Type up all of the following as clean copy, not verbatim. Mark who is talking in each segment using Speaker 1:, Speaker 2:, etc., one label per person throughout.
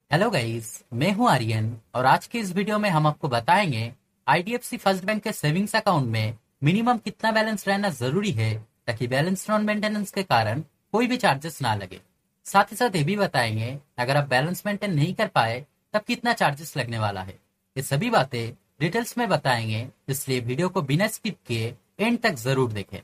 Speaker 1: Hello guys, मैं हूं आर्यन और आज के इस वीडियो में हम आपको बताएंगे आईडीएफसी फर्स्ट बैंक के सेविंग्स अकाउंट में मिनिमम कितना बैलेंस रहना जरूरी है ताकि बैलेंस नॉन मेंटेनेंस के कारण कोई भी चार्जेस ना लगे। साथ ही साथ ये भी बताएंगे अगर आप बैलेंस मेंटेन नहीं कर पाए तब कितना चार्जेस लगने वाला है। ये सभी बातें डिटेल्स में बताएंगे, इसलिए वीडियो को बिना स्किप किए एंड तक जरूर देखें।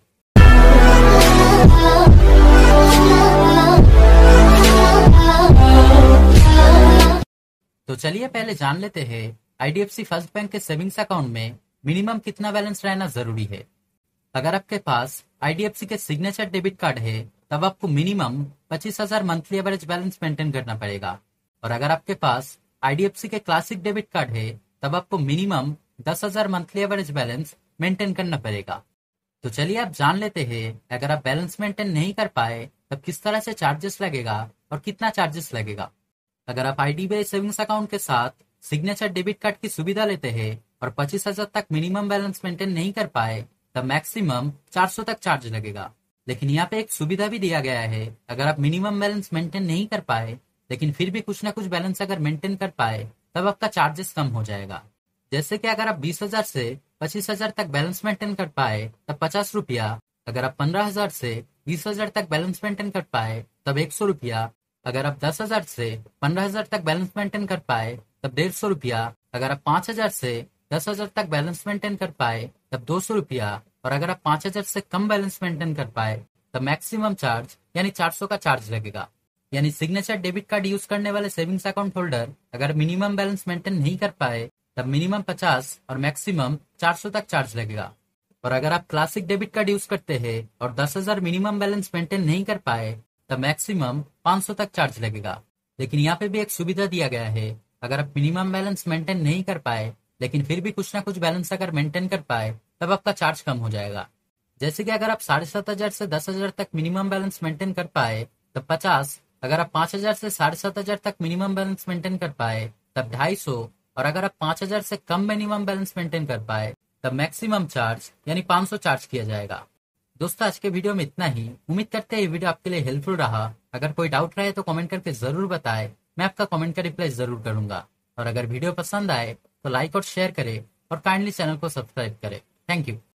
Speaker 1: तो चलिए पहले जान लेते हैं आईडीएफसी फर्स्ट बैंक के सेविंग्स अकाउंट में मिनिमम कितना बैलेंस रहना जरूरी है। अगर आपके पास आईडीएफसी के सिग्नेचर डेबिट कार्ड है तब आपको minimum 25,000 monthly average balance maintain करना पड़ेगा, और अगर आपके पास आईडीएफसी के क्लासिक डेबिट कार्ड है तब आपको minimum 10,000 monthly average balance maintain करना पड़ेगा। तो चलिए आप जान लेते हैं अगर आप बैलेंस मेंटेन नहीं कर पाए तब किस तरह से चार्जेस लगेगा और कितना चार्जेस लगेगा। अगर आप आईडीबीआई सेविंग्स अकाउंट के साथ सिग्नेचर डेबिट कार्ड की सुविधा लेते हैं और 25,000 तक मिनिमम बैलेंस मेंटेन नहीं कर पाए तब मैक्सिमम 400 तक चार्ज लगेगा। लेकिन यहाँ पे एक सुविधा भी दिया गया है, अगर आप मिनिमम बैलेंस मेंटेन नहीं कर पाए लेकिन फिर भी कुछ ना कुछ बैलेंस अगर मेंटेन कर पाए तब आपका चार्जेस कम हो जाएगा। जैसे कि अगर आप 20,000 से 25,000 तक बैलेंस मेंटेन कर पाए तब 50 रुपया, अगर आप 15,000 से 20,000 तक बैलेंस मेंटेन कर पाए तब 100 रुपया, अगर आप 10,000 से 15,000 तक बैलेंस मेंटेन कर पाए तब 150 रुपया, अगर आप 5,000 से 10,000 तक बैलेंस मेंटेन कर पाए तब 200 रुपया, और अगर आप 5,000 से कम बैलेंस मेंटेन कर पाए तब मैक्सिमम चार्ज यानी 400 का चार्ज लगेगा। यानी सिग्नेचर डेबिट कार्ड यूज करने वाले सेविंग्स अकाउंट होल्डर अगर मिनिमम बैलेंस मेंटेन नहीं कर पाए तब मिनिमम 50 और मैक्सिमम 400 तक चार्ज लगेगा। और अगर आप क्लासिक डेबिट कार्ड यूज करते हैं और 10,000 मिनिमम बैलेंस मेंटेन नहीं कर पाए तब मैक्सिमम 500 तक चार्ज लगेगा। लेकिन यहाँ पे भी एक सुविधा दिया गया है, अगर आप मिनिमम बैलेंस मेंटेन नहीं कर पाए लेकिन फिर भी कुछ ना कुछ बैलेंस अगर मेंटेन कर पाए तब आपका चार्ज कम हो जाएगा। जैसे कि अगर आप 7,500 से 10,000 तक मिनिमम बैलेंस मेंटेन कर पाए तब 50, अगर आप 5,000 से 7,500 तक मिनिमम बैलेंस मेंटेन कर पाए तब 250, और अगर आप 5,000 से कम मिनिमम बैलेंस मेंटेन कर पाए तब मैक्सिमम चार्ज यानी 500 चार्ज किया जाएगा। दोस्तों, आज के वीडियो में इतना ही। उम्मीद करते हैं ये वीडियो आपके लिए हेल्पफुल रहा। अगर कोई डाउट रहे तो कमेंट करके जरूर बताएं, मैं आपका कमेंट का रिप्लाई जरूर करूंगा। और अगर वीडियो पसंद आए तो लाइक और शेयर करें और काइंडली चैनल को सब्सक्राइब करें। Thank you.